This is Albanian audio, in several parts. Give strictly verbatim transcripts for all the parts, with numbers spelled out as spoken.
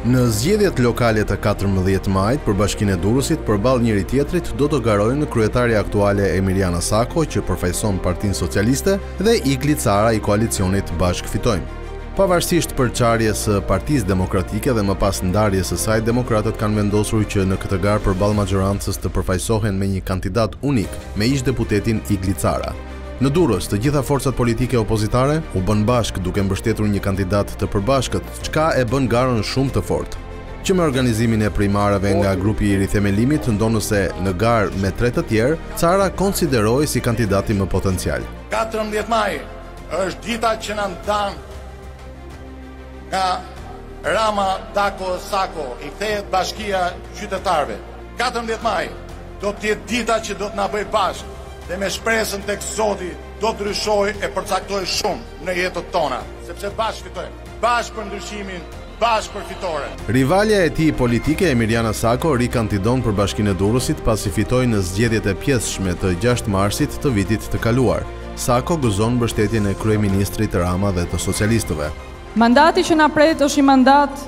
Në zgjedhjet lokale të katërmbëdhjetë majit për Bashkinë e Durrësit përballë njëri tjetrit do të garojnë kryetaria aktuale Emiliana Sako, që përfaqëson Partinë Socialiste, dhe Igli Cara i koalicionit Bashk Fitojmë. Pavarësisht përçarjes së Partisë Demokratike dhe më pas ndarjes së saj, demokratët kanë vendosur që në këtë garë përballë majorancës të përfaqësohen me një kandidat unik, me ish-deputetin Igli Cara. Në Durrës, të gjitha forcat politike opozitare u bën bashk duke mbështetur një kandidat të përbashkët, çka e bën garën shumë të fortë. Që me organizimin e primarëve nga grupi i rithemelimit, ndonë se në garë me tre të tjerë, Cara konsideroi si kandidati më potencial. katërmbëdhjetë maj është dita që na ndan nga Rama Dako Sako, i kthehet Bashkia Qytetarëve. katërmbëdhjetë maj do të jetë dita që do të na bëjë bashkë dhe me shpresën tek Zoti do të ndryshoj e përcaktoj shumë në jetët tona, sepse bashkë fitojmë, bashkë për ndryshimin, bashkë për fitoren. Rivalja e tij politike, Emiliana Sako, rikandidon për Bashkinë e Durrësit pasi fitoi në zgjedhjet e pjesshme të gjashtë marsit të vitit të kaluar. Sako gëzon mbështetjen e kryeministrit Rama dhe të socialistëve. Mandati që na pret është një mandat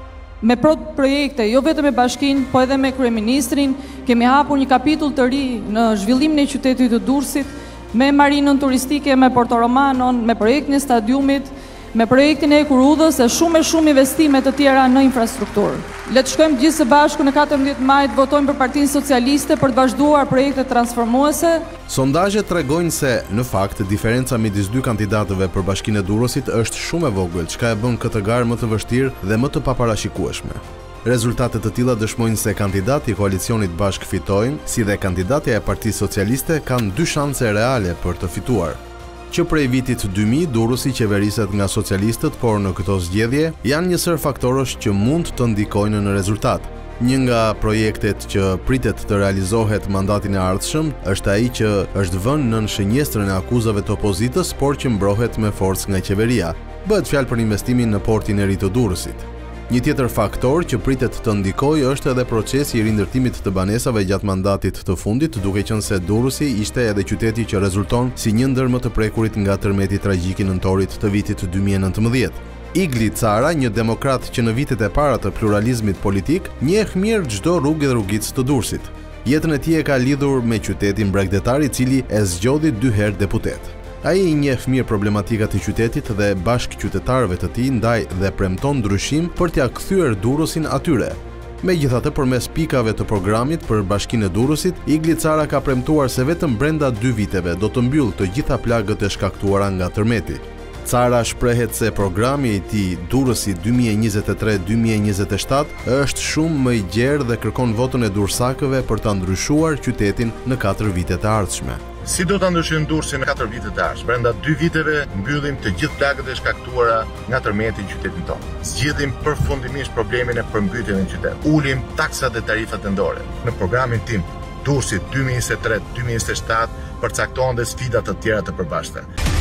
me projekte, jo vetëm me Bashkinë, po edhe me kryeministrin. Kemi hapur një kapitull të ri në zhvillimin e qytetit të Durrësit, me marinën turistike, me Porto Romanon, me projektin e stadiumit, me projektin e Ekurudhës e shumë e shumë investime të tjera në infrastrukturë. Le të shkojmë gjithë së bashku në katërmbëdhjetë maj të votojmë për Partinë Socialiste për të vazhduar projekte transformuese. Sondazhet tregojnë se, në fakt, diferenca midis dy kandidatëve për Bashkinë e Durrësit është shumë e vogël, çka e bën këtë garë më të vështirë dhe më të paparashikueshme. Rezultatet të tilla dëshmojnë se kandidati i koalicionit Bashk Fitojmë, si dhe kandidatja e Partisë Socialiste, kanë dy shanse reale për të fituar. Që prej vitit dy mijë Durrësi qeveriset nga socialistët, por në këto zgjedhje janë një sër faktorësh që mund të ndikojnë në rezultat. Një nga projektet që pritet të realizohet mandatin e ardhshëm është ai që është vënë nën shënjestrën e akuzave të opozitës, por që mbrohet me forcë nga qeveria. Bëhet fjalë për investimin në portin e ri të Durrësit. Një tjetër faktor që pritet të ndikojë është edhe procesi i rindërtimit të banesave gjatë mandatit të fundit, duke qenë se Durrësi ishte edhe qyteti që rezulton si një ndër më të prekurit nga tërmeti tragjik i nëntorit të vitit dy mijë e nëntëmbëdhjetë. Igli Cara, një demokrat që në vitet e para të pluralizmit politik, njeh mirë çdo rrugë dhe rrugicë të Durrësit. Jetën e tij e ka lidhur me qytetin bregdetar, i cili e zgjodhi dy herë deputet. Ai i njeh mirë problematikat e qytetit dhe bashk qytetarëve të tij, ndaj dhe premton ndryshim për t'ia kthyer Durrësin atyre. Megjithatë, përmes pikave të programit për Bashkinë e Durrësit, Igli Cara ka premtuar se vetëm brenda dy viteve do të mbyllë të gjitha plagët e shkaktuara nga tërmeti. Cara shprehet se programi i tij Durrësi dy mijë e njëzet e tre dy mijë e njëzet e shtatë është shumë më i gjerë dhe kërkon votën e durrësakëve për ta ndryshuar qytetin në katër vitet e ardhshme. Si do ta ndryshojmë Durrësin në katër vitet e ardhshme? Brenda dy viteve mbyllim të gjithë plagët e shkaktuara nga tërmeti në qytetin tonë. Zgjidhim përfundimisht problemin e përmbytjeve në qytet. Ulim taksat dhe tarifat endore. Në programin tim Durrësi dy mijë e njëzet e tre dy mijë e njëzet e shtatë përcaktohen dhe sfida të tjera të përbashkëta.